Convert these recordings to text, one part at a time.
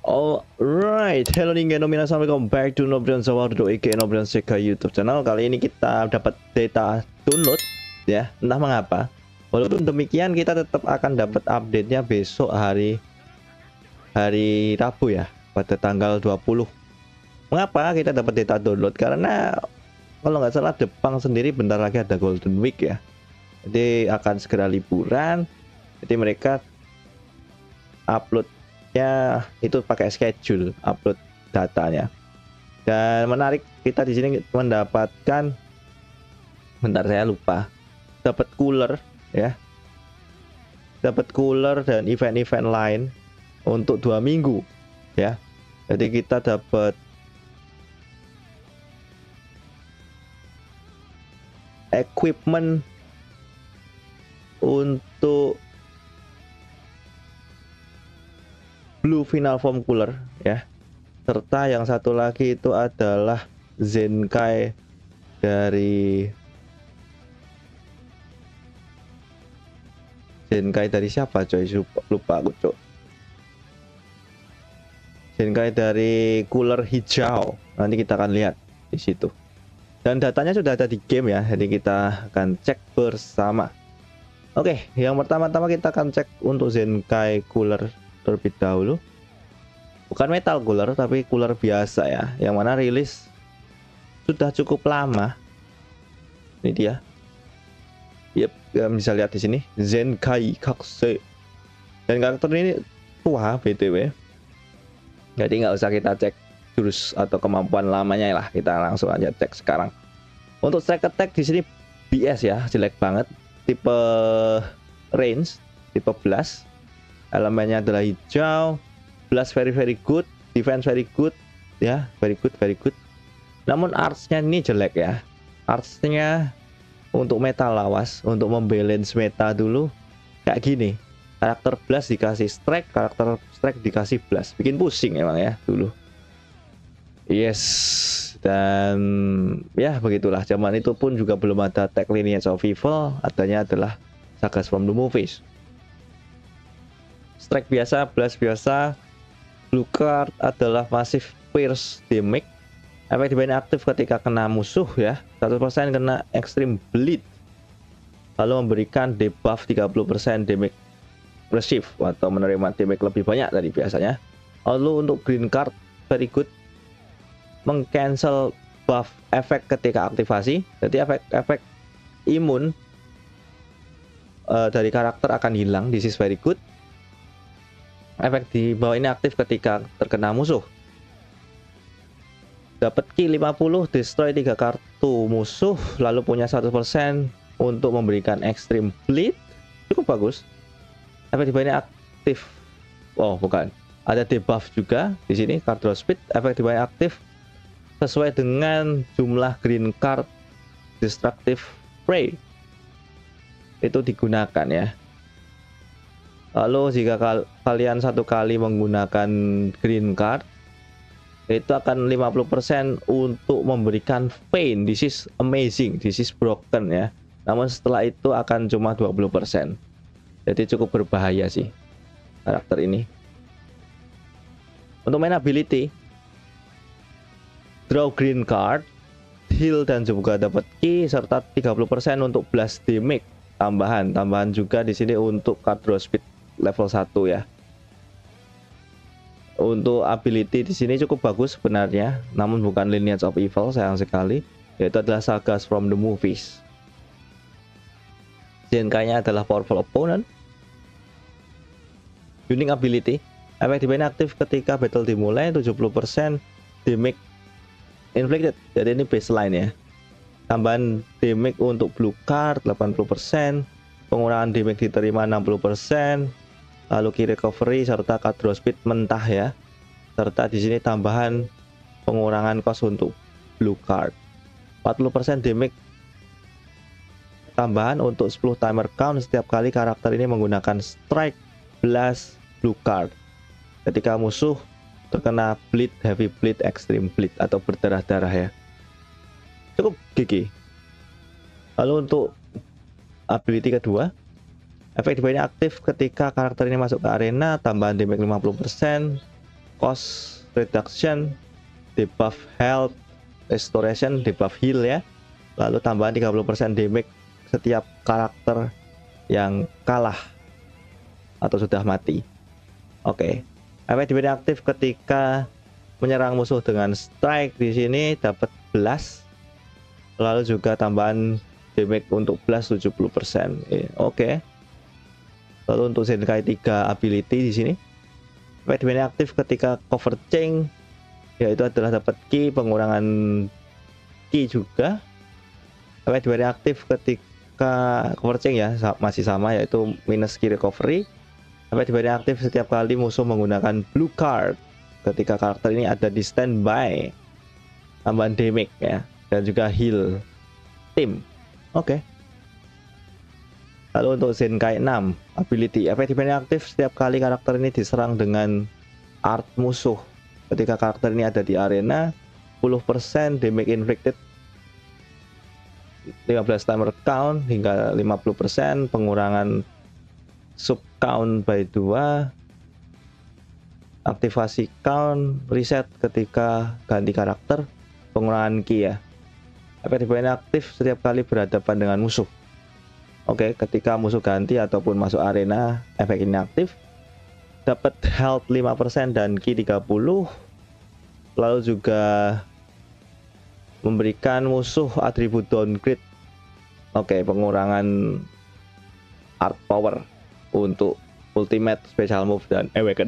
Alright, hello nih minasan, welcome back to Nobrian Sawardo aka Nobrian Seka YouTube channel. Kali ini kita dapat data download ya, entah mengapa. Walaupun demikian kita tetap akan dapat update-nya besok hari Rabu ya, pada tanggal 20. Mengapa kita dapat data download? Karena kalau nggak salah Jepang sendiri bentar lagi ada Golden Week ya. Jadi akan segera liburan. Jadi mereka upload ya itu pakai schedule upload datanya. Dan menarik, kita di sini mendapatkan, bentar saya lupa, dapat cooler ya, dapat cooler dan event-event lain untuk 2 minggu ya. Jadi kita dapat equipment untuk Blue Final Form Cooler ya, serta yang satu lagi itu adalah Zenkai dari siapa coy, lupa aku coy. Zenkai dari cooler hijau, nanti kita akan lihat di situ. Dan datanya sudah ada di game ya, jadi kita akan cek bersama. Oke, yang pertama-tama kita akan cek untuk Zenkai cooler terlebih dahulu. Bukan metal cooler tapi cooler biasa ya, yang mana rilis sudah cukup lama. Ini dia. Yep, bisa lihat di sini Zenkai Kakse. Dan karakter ini tua BTW. Jadi nggak usah kita cek jurus atau kemampuan lamanya lah, kita langsung aja cek sekarang. Untuk strike attack di sini BS ya, jelek banget. Tipe range, tipe blast. Elemennya adalah hijau, blast very good, defense very good ya, very good. Namun artsnya ini jelek ya. Artsnya untuk meta lawas, untuk membalance meta dulu kayak gini. Karakter blast dikasih strike, karakter strike dikasih blast, bikin pusing emang ya dulu. Yes, dan ya begitulah. Zaman itu pun juga belum ada tag Lineage of Evil, adanya adalah Sagas from the Movies. Strike biasa, blast biasa. Blue card adalah massive pierce damage. Efek divine aktif ketika kena musuh ya. 100% kena extreme bleed. Lalu memberikan debuff 30% damage receive atau menerima damage lebih banyak dari biasanya. Lalu untuk green card very good, mengcancel buff efek ketika aktivasi. Jadi efek imun dari karakter akan hilang. This is very good. Efek di bawah ini aktif ketika terkena musuh. Dapat ki 50, destroy 3 kartu musuh, lalu punya 100% untuk memberikan extreme bleed. Cukup bagus. Efek di bawah ini aktif. Oh, bukan. Ada debuff juga di sini, card draw speed. Efek di bawah ini aktif sesuai dengan jumlah green card destructive prey. Itu digunakan ya. Lalu jika kalian satu kali menggunakan green card, itu akan 50% untuk memberikan pain. This is amazing, this is broken ya. Namun setelah itu akan cuma 20%. Jadi cukup berbahaya sih karakter ini. Untuk main ability, draw green card, heal dan juga dapat ki, serta 30% untuk blast damage tambahan juga di sini untuk card draw speed level 1 ya. Untuk ability di sini cukup bagus sebenarnya, namun bukan Lineage of Evil sayang sekali, yaitu adalah Sagas from the Movies. Zenkai-nya adalah powerful opponent. Unique ability, efek divine aktif ketika battle dimulai, 70% damage inflicted. Jadi ini baseline ya. Tambahan damage untuk blue card 80%, pengurangan damage diterima 60%, lalu key recovery serta card draw speed mentah ya. Serta di sini tambahan pengurangan cost untuk blue card. 40% damage tambahan untuk 10 timer count setiap kali karakter ini menggunakan strike, blast, blue card. Ketika musuh terkena bleed, heavy bleed, extreme bleed atau berdarah-darah ya. Cukup gigi. Lalu untuk ability kedua, efek divine aktif ketika karakter ini masuk ke arena, tambahan damage 50%, cost reduction, debuff health restoration, debuff heal ya. Lalu tambahan 30% damage setiap karakter yang kalah atau sudah mati. Oke. Efek damage aktif ketika menyerang musuh dengan strike di sini dapat blast. Lalu juga tambahan damage untuk blast 70%. Oke. Lalu untuk Zenkai 3 ability di sini. Efek damage aktif ketika cover chain, yaitu adalah dapat ki, pengurangan ki juga. Efek damage aktif ketika cover chain ya masih sama, yaitu minus ki recovery. Efek damage aktif setiap kali musuh menggunakan blue card ketika karakter ini ada di standby, tambahan damage ya, dan juga heal tim. Oke. Lalu untuk Zenkai 6 ability, efek damage aktif setiap kali karakter ini diserang dengan art musuh ketika karakter ini ada di arena, 10% damage inflicted, 15 timer count hingga 50%, pengurangan sub count by 2, aktivasi count reset ketika ganti karakter, pengurangan ki ya. Efek damage aktif setiap kali berhadapan dengan musuh. Oke, ketika musuh ganti ataupun masuk arena, efek ini aktif. Dapat health 5% dan ki 30. Lalu juga memberikan musuh atribut downgrade. Oke, pengurangan art power untuk ultimate, special move, dan awaken.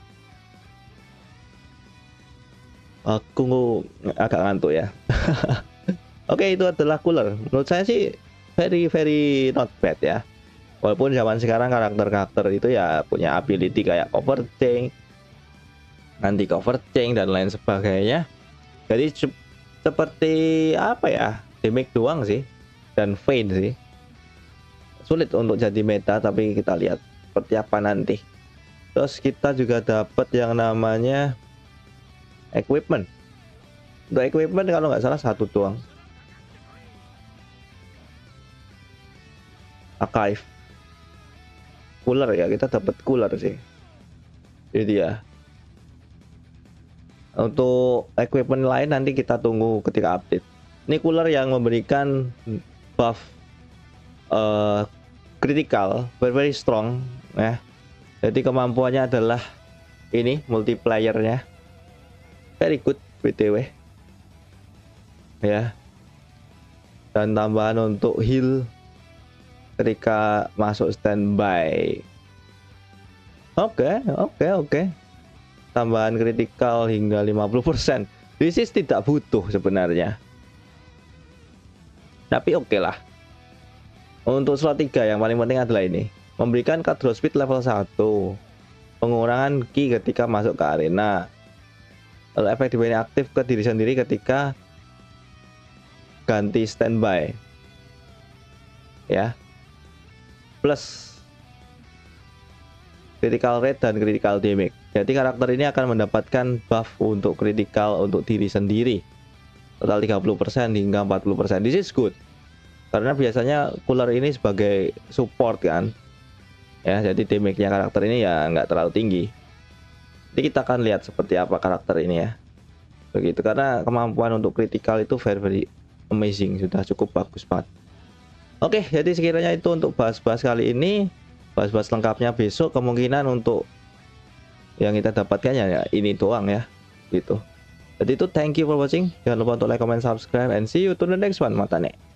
Aku agak ngantuk ya. Oke, itu adalah cooler. Menurut saya sih very not bad ya. Walaupun zaman sekarang karakter-karakter itu ya punya ability kayak cover chain, anti cover chain, dan lain sebagainya. Jadi seperti apa ya, damage doang sih dan feint sih. Sulit untuk jadi meta, tapi kita lihat seperti apa nanti. Terus kita juga dapat yang namanya equipment. Untuk equipment kalau nggak salah satu doang. Archive. Cooler ya, kita dapat cooler sih. Jadi ya. Untuk equipment lain nanti kita tunggu ketika update. Ini cooler yang memberikan buff critical, very strong ya. Jadi kemampuannya adalah ini multiplayernya. Very good BTW ya. Dan tambahan untuk heal ketika masuk standby. Oke. Tambahan kritikal hingga 50%. This is tidak butuh sebenarnya, tapi oke lah. Untuk slot 3 yang paling penting adalah ini, memberikan card draw speed level 1, pengurangan ki ketika masuk ke arena. Lalu efek damage aktif ke diri sendiri ketika ganti standby ya, plus critical rate dan critical damage. Jadi karakter ini akan mendapatkan buff untuk critical untuk diri sendiri, total 30% hingga 40%. This is good karena biasanya cooler ini sebagai support kan ya, jadi damage-nya karakter ini ya nggak terlalu tinggi. Jadi kita akan lihat seperti apa karakter ini ya, begitu, karena kemampuan untuk critical itu very amazing, sudah cukup bagus banget. Oke, jadi sekiranya itu untuk bahas-bahas kali ini. Bahas-bahas lengkapnya besok, kemungkinan untuk yang kita dapatkan ya ini doang ya, gitu. Jadi itu thank you for watching, jangan lupa untuk like, comment, subscribe, and see you to the next one. Matane.